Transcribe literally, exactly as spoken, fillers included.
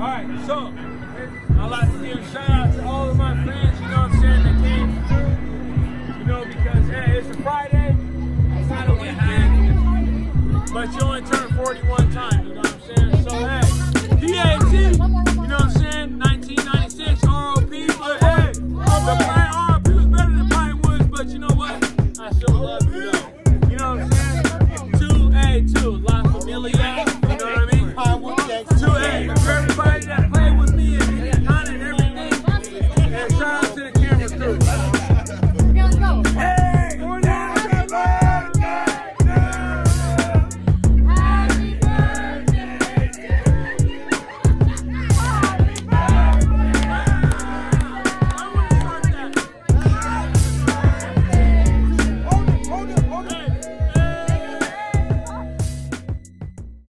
Alright, so I'd like to give a shout out to all of my friends, you know what I'm saying, that came through. You know, because hey, it's a Friday, it's not a weekend, but you only turn forty-one times.